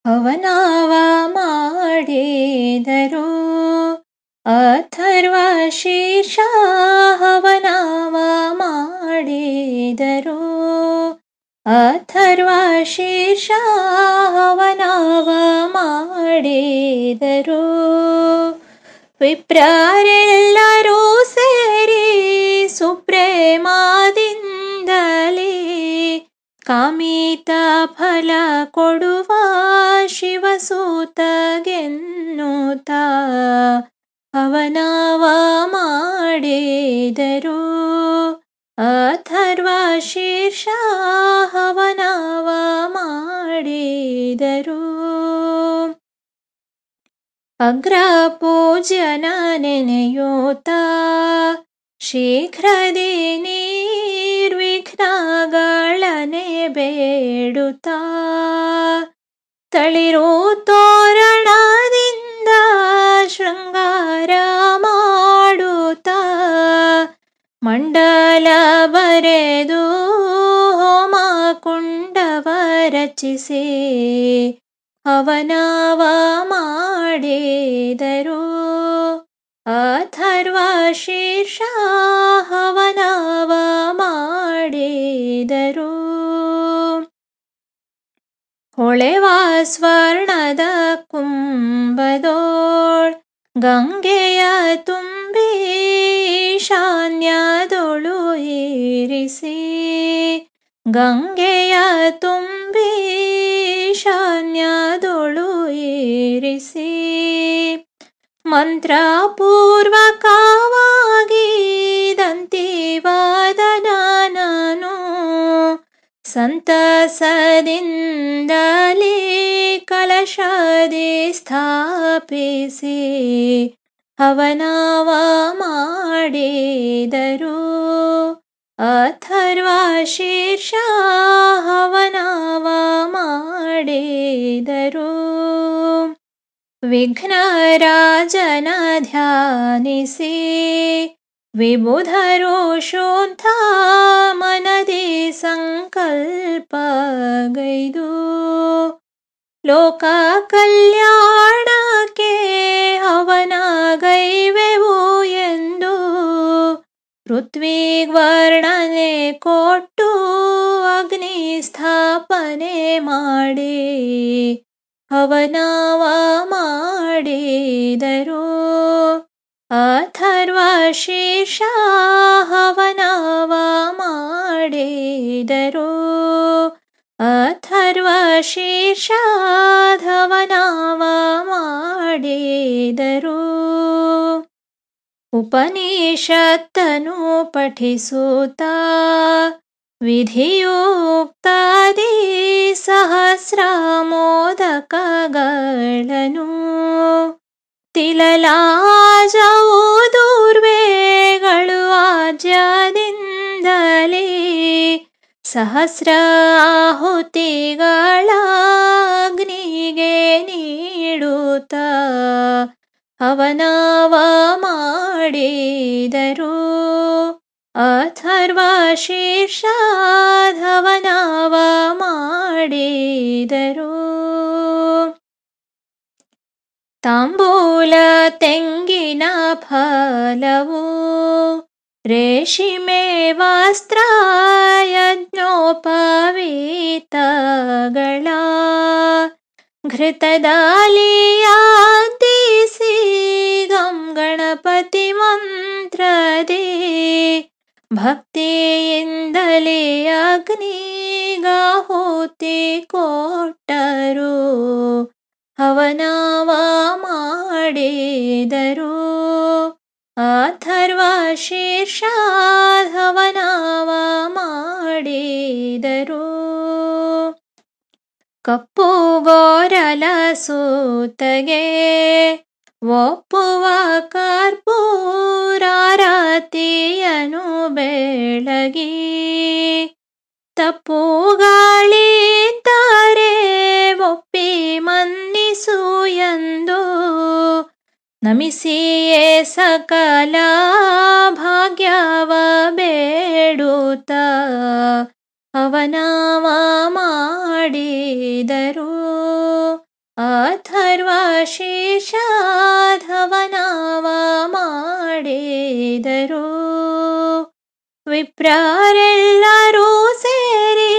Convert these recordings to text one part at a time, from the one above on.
ಹವನವ ಮಾಡಿದರು ಅಥರ್ವ ಶೀರ್ಷ ಹವನವ ಮಾಡಿದರು ಅಥರ್ವ ಶೀರ್ಷ ಹವನವ ಮಾಡಿದರು ವಿಪ್ರರೆಲ್ಲರೂ ಸೇರಿ ಸುಪ್ರೇಮದಿಂದಲೇ ಕಾಮಿತ ಫಲ ಕೊಡುವ ಶಿವಸೂತಗೆನ್ನುತ್ತ ಹವನವ ಮಾಡಿದರು ಅಥರ್ವ ಶೀರ್ಷ ಹವನವ ಮಾಡಿದರು ಅಗ್ರ ಪೂಜ್ಯನ ನೆನೆಯೂತ ಶೀಘ್ರದಿ ನಿರ್ವಿಘ್ನಗಳನೆ ಬೇಡುತ್ತ ತಳಿರು ತೋರಣದಿಂದ ಶೃಂಗಾರ ಮಾಡುತ್ತ ಮಂಡಲ ಬರೆದು ಹೋಮ ಕುಂಡವ ರಚಿಸಿ ಹವನವ ಮಾಡಿದರು ಅಥರ್ವ ಶೀರ್ಷ ಹವನವ ಮಾಡಿದರು ಹೊಳೆವ ಸ್ವರ್ಣದ ಕುಂಭದೋಳ್ ಗಂಗೆಯ ತುಂಬಿ ಈಶಾನ್ಯದೊಳು ಇರಿಸಿ ಗಂಗೆಯ ತುಂಬಿ ಈಶಾನ್ಯದೊಳು ಇರಿಸಿ ಮಂತ್ರಪೂರ್ವಕವಾಗಿ ದಂತಿವಾದನನು ಸಂತಸದಿಂದಲೇ ಕಲಶದಿ ಸ್ಥಾಪಿಸಿ ಹವನವ ಮಾಡಿದರು ಅಥರ್ವ ಶೀರ್ಷ ಹವನವ ಮಾಡಿದರು ವಿಘ್ನರಾಜನ ಧ್ಯಾನಿಸಿ ವಿಬುಧರು ಶುದ್ಧ ಮನದಿ ಸಂಕಲ್ಪಗೈದು ಲೋಕ ಕಲ್ಯಾಣಕ್ಕೆ ಹವನಗೈವೆವು ಎಂದು ಪೃಥ್ವಿಗ್ವರ್ಣನೆ ಕೊಟ್ಟು ಅಗ್ನಿ ಸ್ಥಾಪನೆ ಮಾಡಿ ಹವನವ ಮಾಡಿದರು ಅಥರ್ವ ಶೀರ್ಷ ಹವನವ ಮಾಡಿದರು ಅಥರ್ವ ಶೀರ್ಷ ಹವನವ ಮಾಡಿದರು ಉಪನಿಷತ್ತನು ಪಠಿಸುತ್ತ ವಿಧಿಯುಕ್ತಾದಿ ಸಹಸ್ರ ಮೋದಕಗಳನ್ನು ತಿಲಲಾಜವು ದೂರ್ವೆಗಳು ಆಜ್ಯದಿಂದಲೇ ಸಹಸ್ರ ಆಹುತಿಗಳ ಅಗ್ನಿಗೆ ನೀಡುತ್ತ ಹವನವ ಮಾಡಿದರು ಅಥರ್ವ ಶೀರ್ಷ ಹವನವ ಮಾಡಿದರು ತಾಂಬೂಲ ತೆಂಗಿನ ಫಲವು ರೇಷ್ಮೆ ವಸ್ತ್ರ ಯಜ್ಞೋಪವೀತಗಳ ಘೃತದಾಲಿಯಾದಿಸಿ ಗಂ ಗಣಪತಿ ಮಂತ್ರದಿ ಭಕ್ತಿಯಿಂದಲೇ ಅಗ್ನಿಗಾಹುತಿ ಕೊಟ್ಟರು ಹವನವ ಮಾಡಿದರು ಅಥರ್ವ ಶೀರ್ಷ ಹವನವ ಮಾಡಿದರು ಕಪ್ಪು ಗೋರಲ ಸೂತಗೆ ಒಪ್ಪುವ ಕರ್ಪೂರಾರತಿಯನು ಬೆಳಗಿ ತಪ್ಪುಗಳಿದ್ದರೆ ಒಪ್ಪಿ ಮನ್ನಿಸು ಎಂದು ನಮಿಸಿಯೇ ಸಕಲ ಭಾಗ್ಯವ ಬೇಡುತ್ತ ಹವನವ ಮಾಡಿದರು ಅಥರ್ವ ಶೀರ್ಷಾಧವನವ ಮಾಡಿದರು. ವಿಪ್ರರೆಲ್ಲರೂ ಸೇರಿ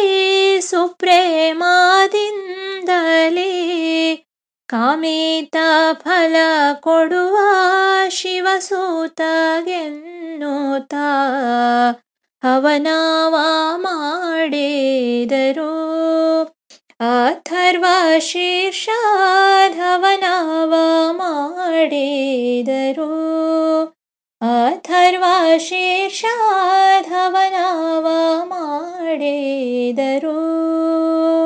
ಸುಪ್ರೇಮದಿಂದಲೇ ಕಾಮಿತ ಫಲ ಕೊಡುವ ಶಿವಸೂತಗೆನ್ನುತ್ತ ಹವನವ ಮಾಡಿದರು. ಅಥರ್ವ ಶೀರ್ಷಾಧವನವ ಮಾಡಿದರು. ಅಥರ್ವ ಶೀರ್ಷಾಧವನವ ಮಾಡಿದರು.